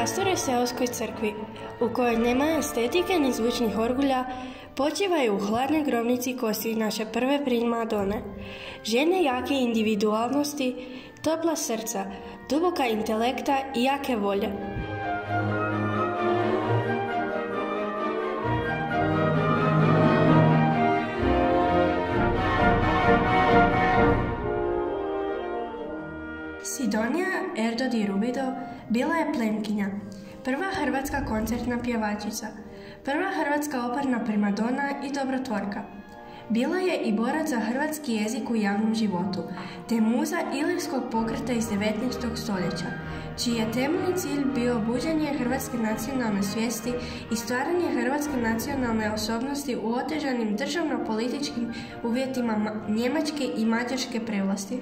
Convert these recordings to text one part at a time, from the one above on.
prastoroj seoskoj crkvi, u kojoj nema estetike ni zvučnih orgulja, počivaju u hladnoj grobnici kosti naše prve primadone. Žene jake individualnosti, topla srca, duboka intelekta i jake volje. Sidonija Erdodi Rubido bila je plemkinja, prva hrvatska koncertna pjevačica, prva hrvatska operna primadona i dobrotvorka. Bila je i borac za hrvatski jezik u javnom životu, te muza ilirskog pokreta iz 19. stoljeća, čiji je temeljni cilj bio buđenje hrvatske nacionalne svijesti i stvaranje hrvatske nacionalne osobnosti u otežanim državno-političkim uvjetima njemačke i mađarske prevlasti.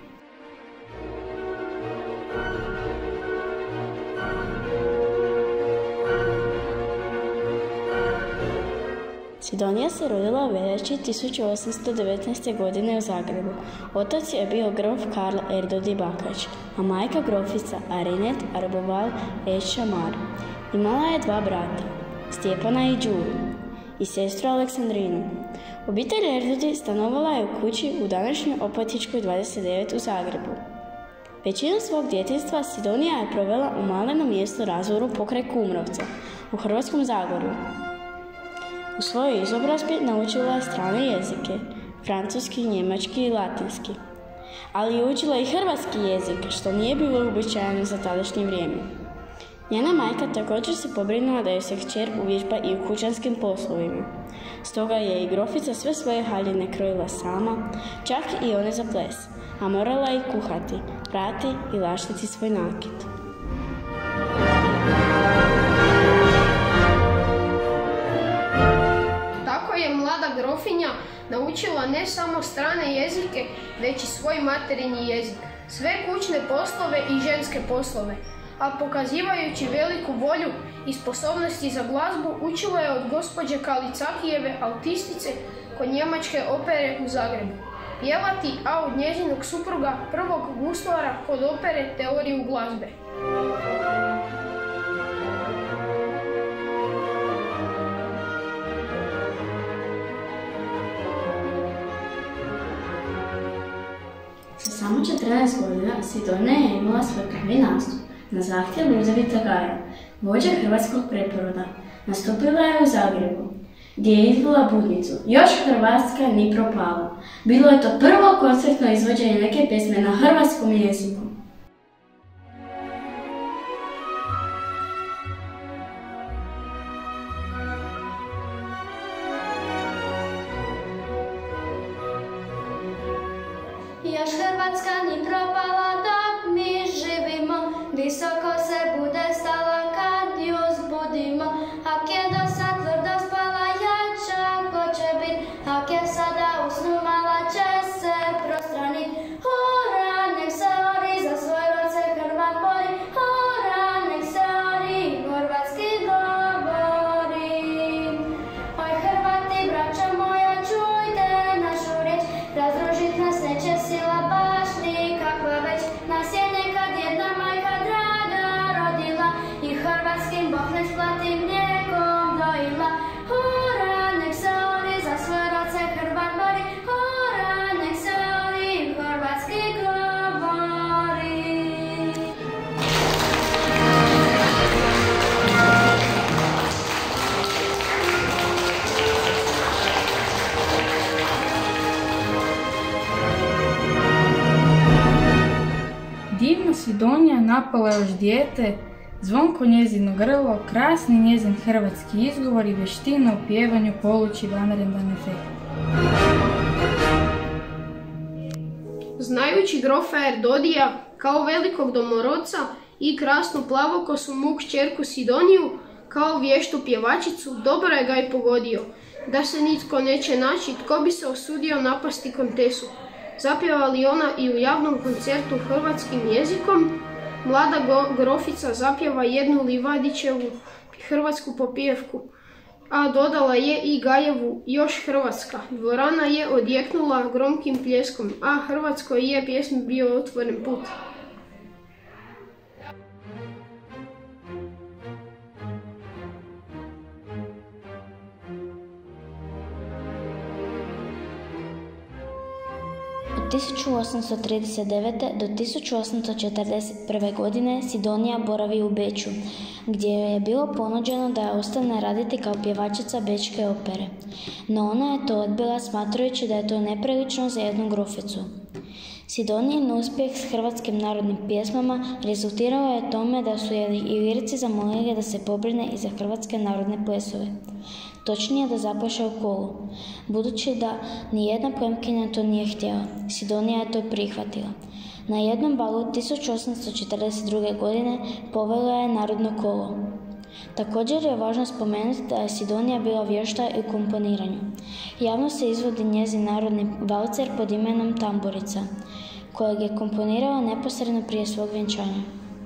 Sidonija se rodila u veljači 1819. godine u Zagrebu. Otac je bio grof Karl Erdodi Bakać, a majka grofica Arinet Arboval Ešamar. Imala je dva brata, Stjepana i Đuru, i sestru Aleksandrinu. Obitelj Erdodi stanovala je u kući u današnjoj Opatičkoj 29 u Zagrebu. Većinu svog djetinjstva Sidonija je provela u malenom mjestu Razvoru pokraj Kumrovca, u Hrvatskom Zagorju. U svojoj izobrazbi naučila je strane jezike, francuski, njemački i latinski, ali je učila i hrvatski jezik, što nije bilo uobičajeno za tadašnje vrijeme. Njena majka također se pobrinula da joj se kćer uvježba i u kućanskim poslovima. Stoga je i grofica sve svoje haljine krojila sama, čak i one za ples, a morala i kuhati, prati i laštiti svoj nakit. Mlada grofinja naučila ne samo strane jezike, već i svoj materinji jezik, sve kućne poslove i ženske poslove, a pokazivajući veliku volju i sposobnosti za glazbu učila je od gospođe Kalicakijeve, autistice kod njemačke opere u Zagrebu, pjevati, a od njezinog supruga, prvog guslara kod opere teoriju glazbe. Sa samo 14 godina Sidonija je imala svoj prvi nastup na zahtjev Ludevita Gaja, vođe hrvatskog preporoda. Nastupila je u Zagrebu, gdje je izvela budnicu Još Hrvatska ni propala. Bilo je to prvo koncertno izvođenje neke pjesme na hrvatskom jeziku. Još Hrvatska ni propala dok mi živimo, visoko se bude stala kad ju zbudimo. Ak je do sad tvrdo spala, jača hoće bit, ak je sada usnumala, će se prostranit. Hurra, nek se ori, za svoj rod se Hrvat bori. Hurra, nek se ori, hrvatski govori. Oj Hrvati, braćo moja, čujte našu riječ, razdružit nas neće sila baš nikakva već. Nas je nekad jedna majka draga rodila i hrvatskim Bog nesplatim mlijekom dojila. Hurra, nek se ori, za svoj rod se Hrvat bori. Hurra, nek se ori, hrvatski govori. Divna Sidonija napala još dijete, zvonko njezino grlo, krasni njezin hrvatski izgovor i vještina u pjevanju poluči vanredan efekt. Znajući grofa Erdodija kao velikog domorodca i krasnu plavokosu mu kćerku Sidoniju kao vještu pjevačicu, dobro je ga i pogodio, da se nitko neće naći tko bi se osudio napasti kontesu. Zapjeva li ona i u javnom koncertu hrvatskim jezikom, mlada grofica zapjeva jednu Livadićevu hrvatsku popijevku, a dodala je i Gajevu Još Hrvatska. Dvorana je odjeknula gromkim pljeskom, a Hrvatskoj je pjesmi bio otvoren put. 1839. do 1841. godine Sidonija boravi u Beču, gdje joj je bilo ponuđeno da ostane raditi kao pjevačica bečke opere. No ona je to odbila smatrajući da je to neprilično za jednu groficu. Sidonijin uspjeh s hrvatskim narodnim pjesmama rezultirao je tome da su je i lirci zamolili da se pobrine i za hrvatske narodne plesove. Točnije da zapleše u kolu. Budući da nijedna plemkinja to nije htjela, Sidonija je to prihvatila. Na jednom balu 1842. godine povela je narodno kolo. Također je važno spomenuti da je Sidonija bila vješta i u komponiranju. Javno se izvodi njezin narodni valcer pod imenom Tamburica, kojeg je komponirala neposredno prije svog vjenčanja.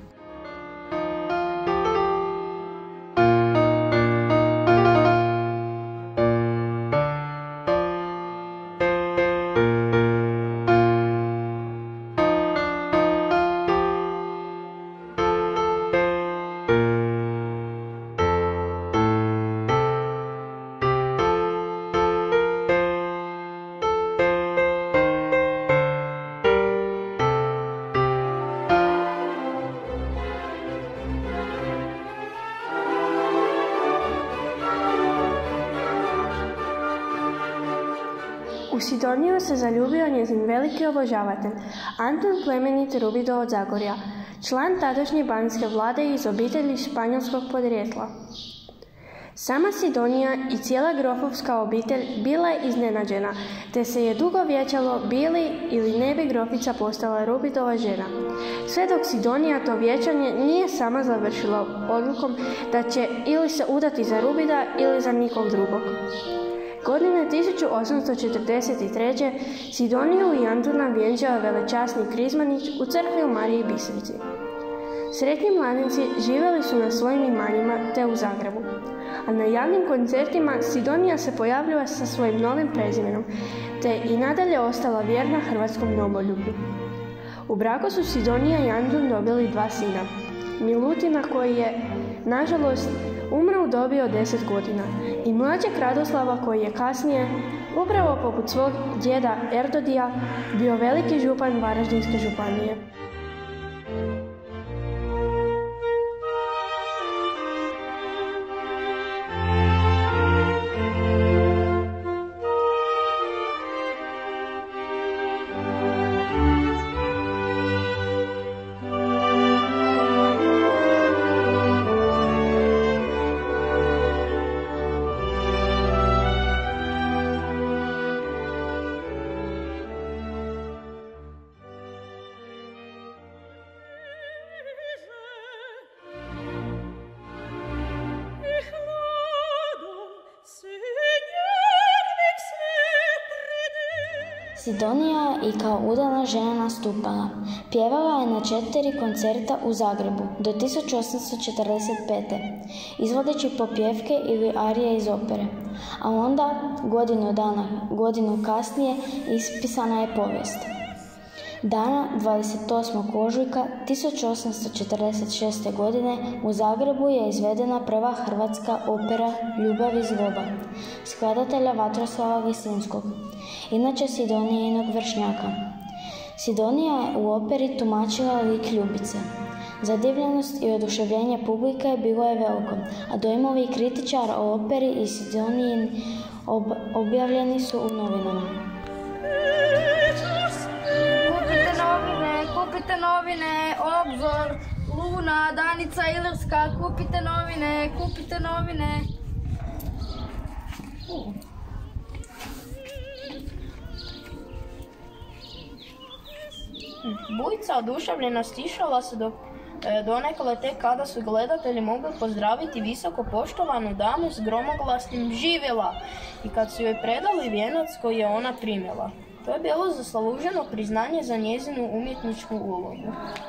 U Sidoniju se zaljubio njezin veliki obožavatelj, Antun plemeniti Rubido od Zagorja, član tadašnje banjske vlade iz obitelji španjolskog podrijetla. Sama Sidonija i cijela grofovska obitelj bila je iznenađena, te se je dugo vijećalo bi li ili ne bi grofica postala Rubidova žena. Sve dok Sidonija to vijećanje nije sama završila odlukom da će ili se udati za Rubida ili za nikog drugog. Godine 1843. Sidoniju i Antuna vjenčao velečasni Krizmanić u crkvi u Mariji Bistrici. Sretni mladenci živjeli su na svojim imanjima te u Zagrebu, a na javnim koncertima Sidonija se pojavljuje sa svojim novim prezimenom, te i nadalje ostala vjerna hrvatskom domoljublju. U braku su Sidonija i Antun dobili 2 sina, Milutina koji je, nažalost, umro u dobi od 10 godina i mlađeg Radoslava koji je kasnije, upravo poput svog djeda Erdodija, bio veliki župan Varaždinske županije. Sidonija je i kao udana žena nastupala. Pjevala je na 4 koncerta u Zagrebu do 1845. izvodeći popjevke ili arije iz opere, a onda, godinu kasnije, ispisana je povijest. Dana 28. ožujka 1846. godine u Zagrebu je izvedena prva hrvatska opera Ljubav i zloba, skladatelja Vatroslava Lisinskog, inače Sidonijinog vršnjaka. Sidonija je u operi tumačila lik Ljubice. Zadivljenost i oduševljenje publike bilo je veliko, a dojmovi kritičara o operi i Sidonijin objavljeni su u novinama. Kupite novine, Obzor, Luna, Danica Ilirska, kupite novine. Bujica oduševljenosti išala se donekle tek kada su gledatelji mogli pozdraviti visoko poštovanu damu s gromoglasnim živjela i kad su joj predali vijenac koji je ona primila. To je bilo zasluženo priznanje za njezinu umjetničku ulogu.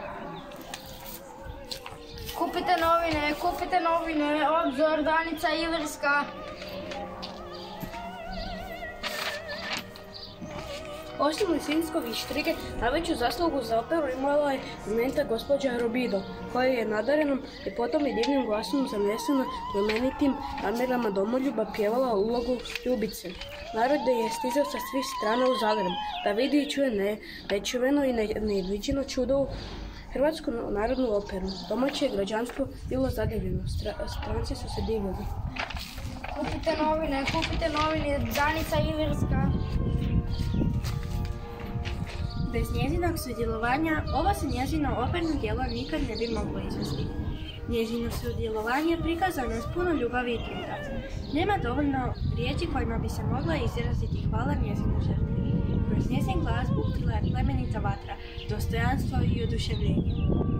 Kupite novine, Obzor, Danica Ilirska. Osim Lisinskog i Štrige, najveću zaslugu za operu imala je znamenita gospođa Robido, koja je nadarenom i potom i divnim glasom zanesena plemenitim namerama domoljuba pjevala ulogu Ljubice. Narod je stizao sa svih strana u Zagreb da vidi i čuje nečuveno i neviđeno čudo u Hrvatsku narodnu operu. Domaće građanstvo bilo zadivljeno, stranci su se divili. Kupite novine, Danica Ilirska. Bez njezinog sudjelovanja ovo se njezino operno djelo nikad ne bi moglo izvesti. Njezino sudjelovanje prikazano je s puno ljubavi i truda. Nema dovoljno riječi kojima bi se mogla izraziti hvala njezinoj žrtvi. Kroz njezin glas buktila je plemenita vatra, dostojanstvo i oduševljenje.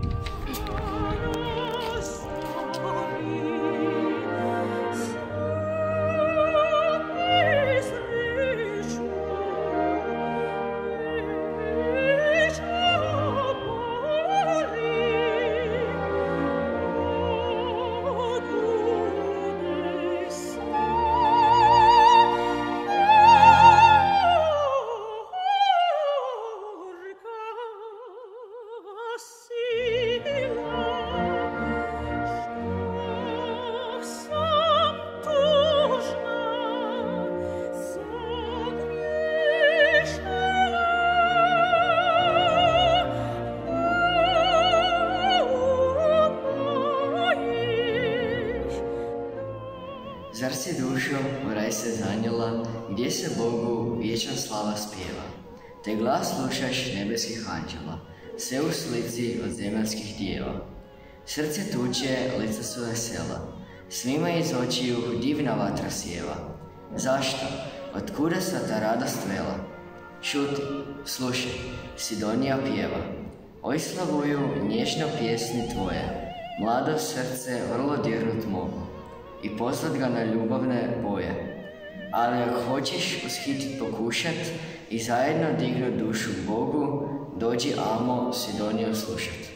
Zar si dušo u raj se zanjela, gdje se Bogu vječna slava spjeva, te glas slušaš nebeskih anđela, sve u slici od zemaljskih djeva. Srce tuče, lica su vesela, svima iz očiju divna vatra sjeva. Zašto? Otkuda sva ta radost vela? Šuti, slušaj, Sidonija pjeva. Oj slavuju nježno pjesni tvoje, mlado srce vrlo dirnut mogu i pozvat ga na ljubavne boje. Ali ako hoćeš ushitit pokušat i zajedno dignut dušu k Bogu, dođi amo Sidoniju slušat.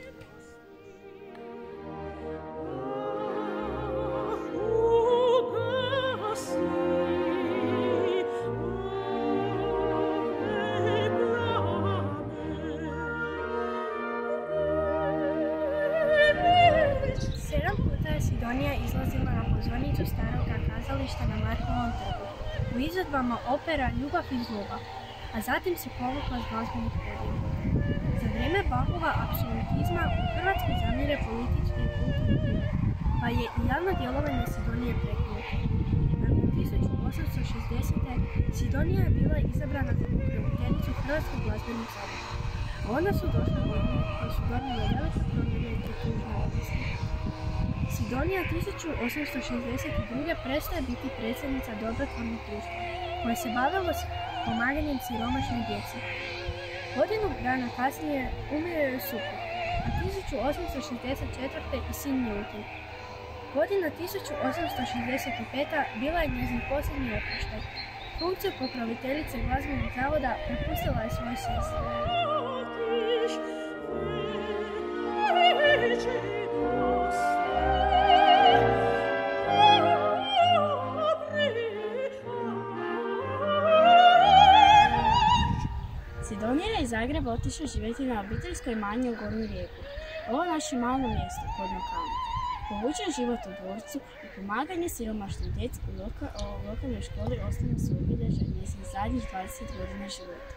Sidonija izlazila na pozornicu starog kazališta na Markovom trgu, u izvedbama opera Ljubav i zloba, a zatim se povukla s glazbenih podijela. Za vrijeme Bachova apsolutizma u Hrvatskoj zamire politički i kulturni život, pa je i javno djelovanje Sidonije prekinuto. Nakon 1860. Sidonija je bila izabrana za pokroviteljicu Hrvatskog glazbenog zavoda, a onda su došle godine koje su donijele velike promjene i tužne odnose. Sidonija 1862. prestaje biti predsjednica dobrotvornog društva, koje se bavilo s pomaganjem siromašnoj djeci. Godinu dana kasnije umire joj suprug, a 1864. i sin Milutin. Godina 1865. bila je njezin posljednji oproštaj. Funkciju pokroviteljice glazbenog zavoda prepustila je svojoj sestri. Sidonija je iz Zagreba otišla živjeti na obiteljsko imanje u Gornju Rijeku. Ovo naše malo mjesto pod Nokama. Povučen život u dvorcu i pomaganje siromašnoj djeci u lokalnoj školi ostane su obilježja njezin zadnjih 20 godina života.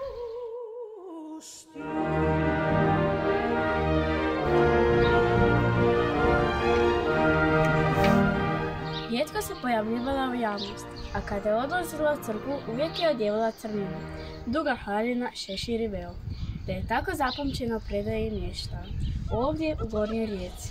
Rijetko se pojavljivala u javnosti, a kada je odlazila u crkvu uvijek je odjevala crninu, duga haljina, šešir i veo, te je tako zapamćeno predaje i mješta, ovdje u Gornjoj Rijeci.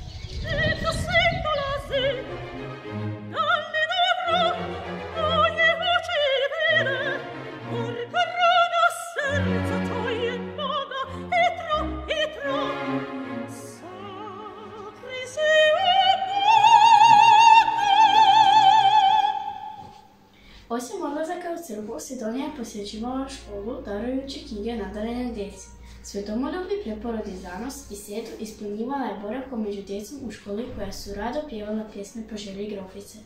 Osim odlazaka u crkvu, Sidonija je posjećivala školu darujući knjige nadarene djeci. Svjetomoljubi preporod i zanos i sjetu ispunjivala je boravkom među djecom u školi koja su rado pjevala pjesme po želji grofice.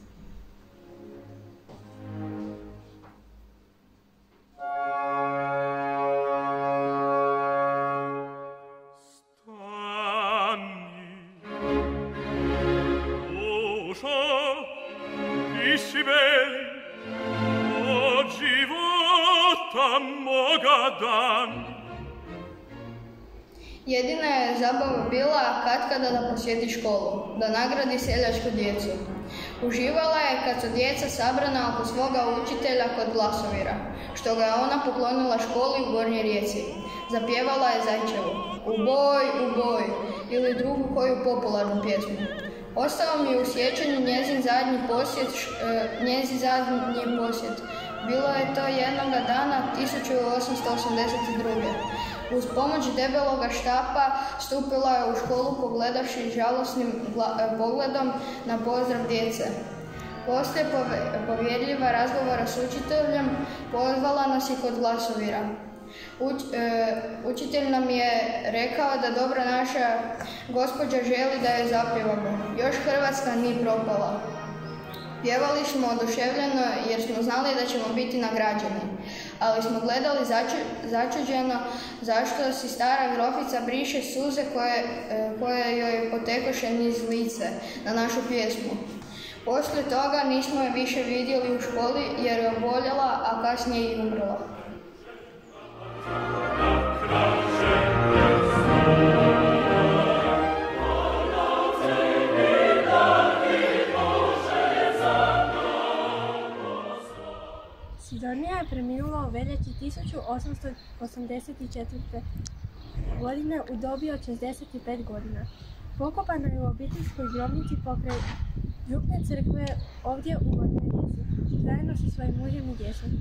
si veli, od života moga dan. Jedina je zabava bila katkada da posjeti školu, da nagradi seljačku djecu. Uživala je kad su djeca sabrana oko svoga učitelja kod Glasovira, što ga je ona poklonila školi u Gornjoj Rijeci. Zapjevala je Zajčevu "U boj, u boj" ili drugu koju popularnu pjesmu. Ostao mi je u sjećanju njezin zadnji posjet. Bilo je to jednoga dana 1882. Uz pomoć debeloga štapa stupila je u školu pogledavši žalosnim pogledom na pozdrav djece. Poslije povjerljiva razgovora s učiteljem pozvala nas i kod Glasovira. Učitelj nam je rekao da dobro naša gospođa želi da je zapjevamo. Još Hrvatska ni propala. Pjevali smo oduševljeno jer smo znali da ćemo biti nagrađeni, ali smo gledali začuđeno zašto si stara grofica briše suze koje joj potekoše niz lice na našu pjesmu. Poslije toga nismo je više vidjeli u školi jer je oboljela, a kasnije i umrla. Sidonija je preminula u veljači 1884. godine u dobi od 65 godina. Pokopana je u obiteljskoj grobnici pokraj župne crkve ovdje u Gornjoj Rijeci, zajedno sa svojim mužem i djecom.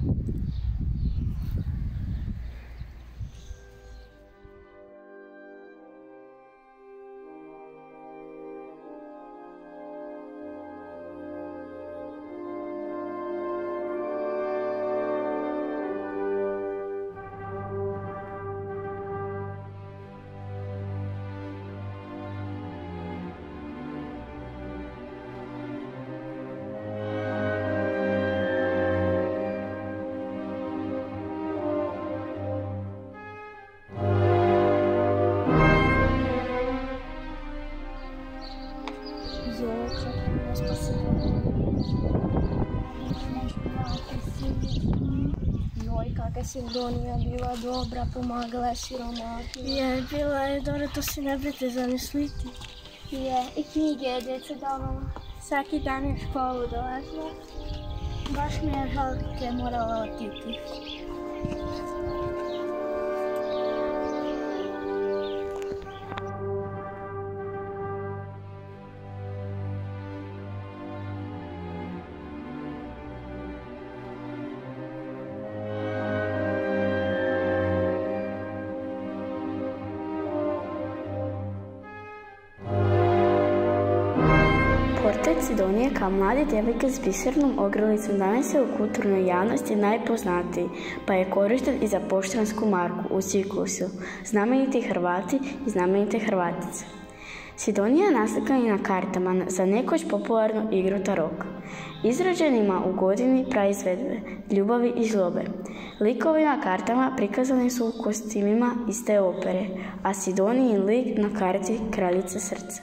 Kakva Sidonija bila dobra, pomagala je siromašnima. Je, bila je dobro, to si ne bete zamisliti. Je, i knjige je djece davala. Svaki dan je u školu dolazila. Baš mi je žal da je morala otići. Portret Sidonije kao mlade djevojke s bisernom ogrlicom danas je u kulturnoj javnosti najpoznatiji, pa je korišten i za poštansku marku u ciklusu Znameniti Hrvati i znamenite Hrvatice. Sidonija je naslikana i na kartama za nekoć popularnu igru tarok, izrađenima u godini praizvedbe, ljubavi i zlobe. Likovi na kartama prikazani su u kostimima iz te opere, a Sidonijin lik na karti Kraljice srca.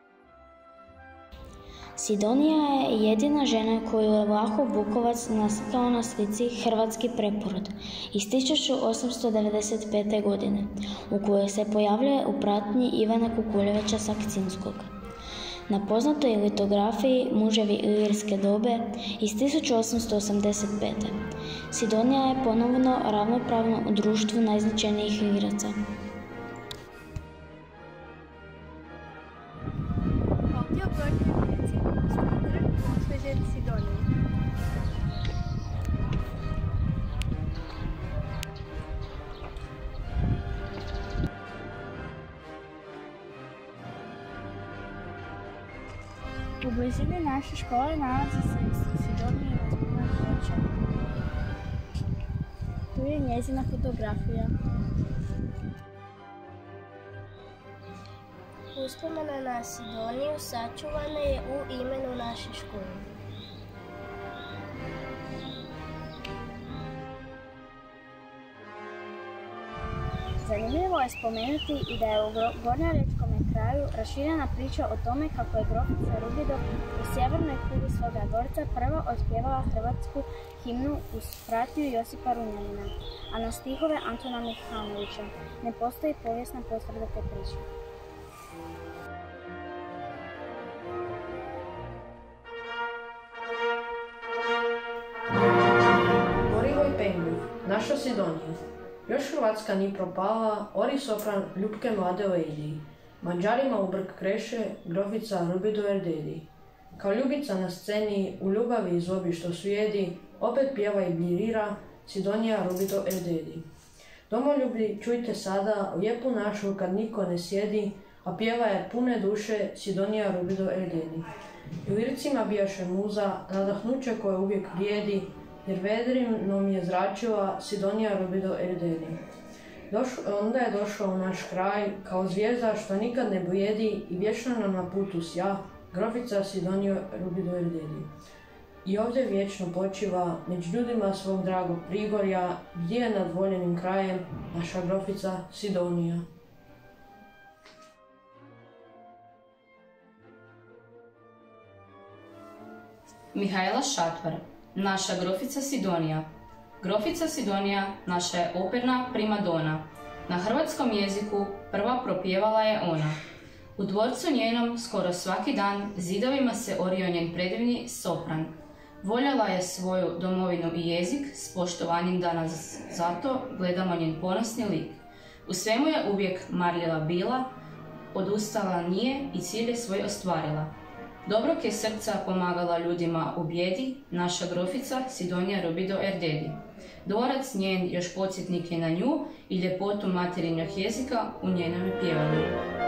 Sidonija je jedina žena koju je Vlaho Bukovac naslikao na slici Hrvatski preporod iz 1895. godine, u kojoj se pojavljuje u pratnji Ivana Kukuljevića Sakcinskog. Na poznatoj litografiji Muževi ilirske dobe iz 1885. Sidonija je ponovno ravnopravna u društvu najznačajnijih igraca. Ovdje u Gornjoj Rijeci postoji trg posvećen Sidoniji. U blizini naše škole nalazi se Sidonijina spomen ploča. Tu je njezina fotografija. Uspomena na Sidoniju sačuvana je u imenu naše škole. Za Zanimljivo je spomenuti i da je u gornjoriječkom kraju raširena priča o tome kako je grofica Rubido u sjevernoj kuli svoga dvorca prva otpjevala hrvatsku himnu uz pratnju Josipa Runjanina, a na stihove Antuna Mihanovića. Ne postoji povijesna potvrda te priče. Orivoj Penguj, naša Sidonija. Još Hrvatska ni propala, ori sopran ljubke mlade Oediji. Mađarima u brk kreše, grofica Rubido Erdedi. Kao ljubica na sceni, u ljubavi i zlobi što sujedi, opet pjeva i blirira Sidonija Rubido Erdedi. Domoljubi, čujte sada lijepu našu kad niko ne sjedi, a pjeva je pune duše Sidonija Rubido Erdedi. I u liricima bijaše muza, nadahnuće koje uvijek vrijedi, jer vedrinom je zračila Sidonija Rubido Erdedi. Onda je došao u naš kraj, kao zvijezda što nikad ne blijedi i vječno nam na putu sja, grofica Sidonija Rubido Erdedi. I ovdje vječno počiva, među ljudima svog dragog Prigorja, gdje je nad voljenim krajem naša grofica Sidonija. Mihajla Šatvar, naša grofica Sidonija. Grofica Sidonija naša je operna primadona. Na hrvatskom jeziku prva propjevala je ona. U dvorcu njenom skoro svaki dan zidovima se orio njen predivni sopran. Voljela je svoju domovinu i jezik s poštovanjem danas, zato gledamo njen ponosni lik. U svemu je uvijek marljiva bila, odustala nije i cilj je svoj ostvarila. Dobrog je srca pomagala ljudima u bijedi, naša grofica Sidonija Rubido Erdedi. Dvorac njen još podsjetnik je na nju i ljepotu materinjeg jezika u njenom pjevanju.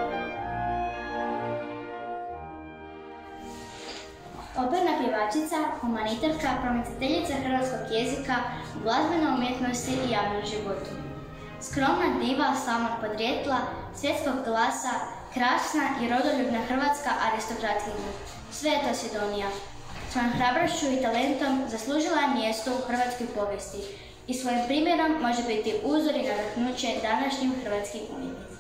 Operna pjevačica, humanitarka, promicateljica hrvatskog jezika u glazbenoj umjetnosti i javnom životu. Skromna diva slavnog podrijetla, svjetskog glasa, krasna i rodoljubna hrvatska aristokratkinja. Sve je to Sidonija. Svojom hrabrošću i talentom zaslužila je mjesto u hrvatskoj povijesti i svojim primjerom može biti uzor i nadahnuće današnjim hrvatskim umjetnicima.